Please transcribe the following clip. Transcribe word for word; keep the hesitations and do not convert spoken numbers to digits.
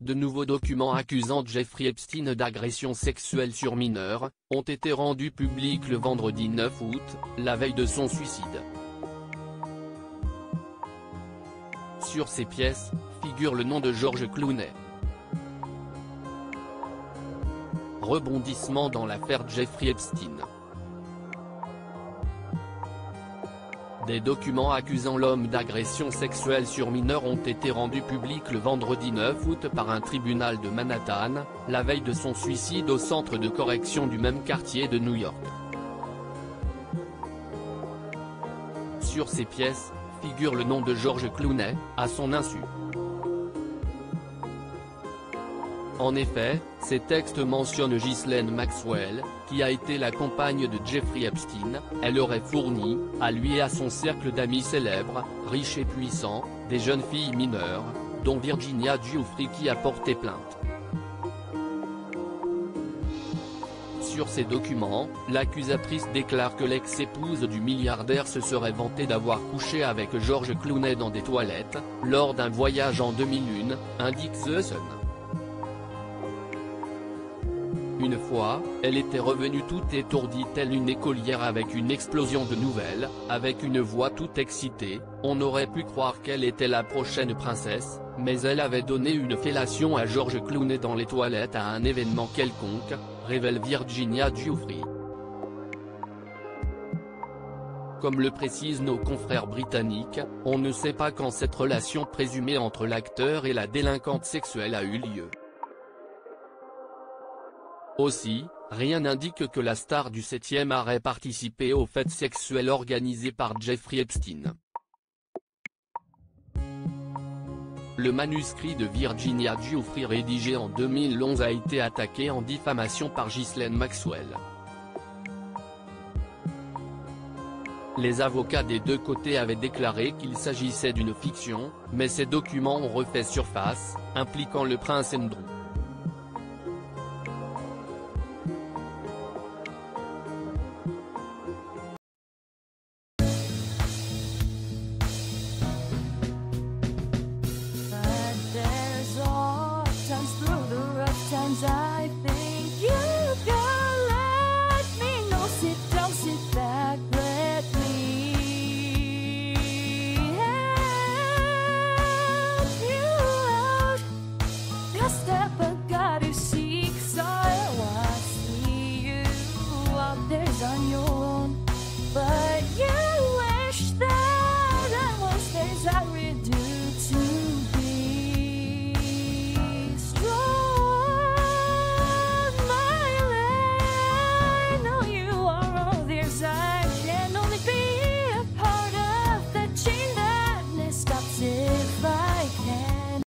de nouveaux documents accusant Jeffrey Epstein d'agression sexuelle sur mineurs, ont été rendus publics le vendredi neuf août, la veille de son suicide. Sur ces pièces, figure le nom de George Clooney. Rebondissement dans l'affaire Jeffrey Epstein. Des documents accusant l'homme d'agression sexuelle sur mineurs ont été rendus publics le vendredi neuf août par un tribunal de Manhattan, la veille de son suicide au centre de correction du même quartier de New York. Sur ces pièces, figure le nom de George Clooney, à son insu. En effet, ces textes mentionnent Ghislaine Maxwell, qui a été la compagne de Jeffrey Epstein. Elle aurait fourni, à lui et à son cercle d'amis célèbres, riches et puissants, des jeunes filles mineures, dont Virginia Giuffre qui a porté plainte. Sur ces documents, l'accusatrice déclare que l'ex-épouse du milliardaire se serait vantée d'avoir couché avec George Clooney dans des toilettes, lors d'un voyage en deux mille un, indique The Sun. Une fois, elle était revenue toute étourdie telle une écolière avec une explosion de nouvelles, avec une voix toute excitée. On aurait pu croire qu'elle était la prochaine princesse, mais elle avait donné une fellation à George Clooney dans les toilettes à un événement quelconque, révèle Virginia Giuffre. Comme le précisent nos confrères britanniques, on ne sait pas quand cette relation présumée entre l'acteur et la délinquante sexuelle a eu lieu. Aussi, rien n'indique que la star du septième art ait participé aux fêtes sexuelles organisées par Jeffrey Epstein. Le manuscrit de Virginia Giuffre rédigé en deux mille onze a été attaqué en diffamation par Ghislaine Maxwell. Les avocats des deux côtés avaient déclaré qu'il s'agissait d'une fiction, mais ces documents ont refait surface, impliquant le prince Andrew.